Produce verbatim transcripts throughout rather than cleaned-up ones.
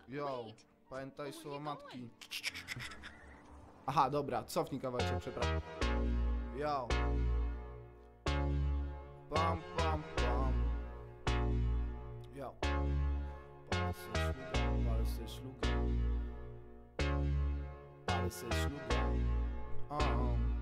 Yo, pamiętaj słowa matki. Aha, dobra, cofnij kawałeczek, przepraszam. Yo. Pam, pam, pam. Yo. Palę se szluga, palę se szluga. Palę se szluga. Um.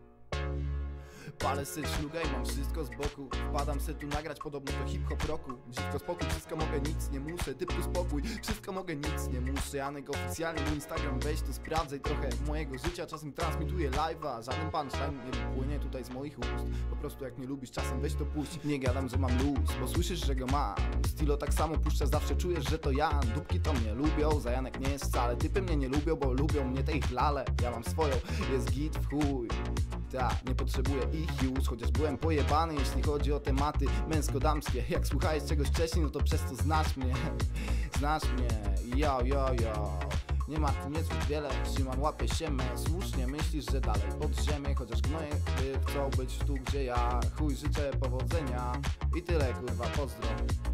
Palę se szluga i mam wszystko z boku. Wpadam se tu nagrać, podobno to hip-hop roku. Dziwko spokój, wszystko mogę, nic nie muszę. Typu spokój, wszystko mogę, nic nie muszę. Janek oficjalnie, mój Instagram, weź tu sprawdzaj trochę mojego życia. Czasem transmituję live'a, żaden punchline nie płynie tutaj z moich ust. Po prostu jak nie lubisz, czasem weź to puść. Nie gadam, że mam luz, bo słyszysz, że go mam. Stilo tak samo puszcza, zawsze czujesz, że to ja. Dupki to mnie lubią, za Janek nie jest wcale. Typy mnie nie lubią, bo lubią mnie te ich lale. Ja mam swoją, jest git w chuj. Tak, nie potrzebuję ich już, chociaż byłem pojebany, jeśli chodzi o tematy męsko-damskie. Jak słuchałeś czegoś wcześniej, no to przez to znasz mnie. Znasz mnie, yo, yo, yo. Nie ma tu niezbyt wiele, trzymam, łapię się me. Słusznie myślisz, że dalej pod ziemię, chociaż gnoje chcą być tu, gdzie ja. Chuj, życzę powodzenia i tyle, kurwa, pozdro.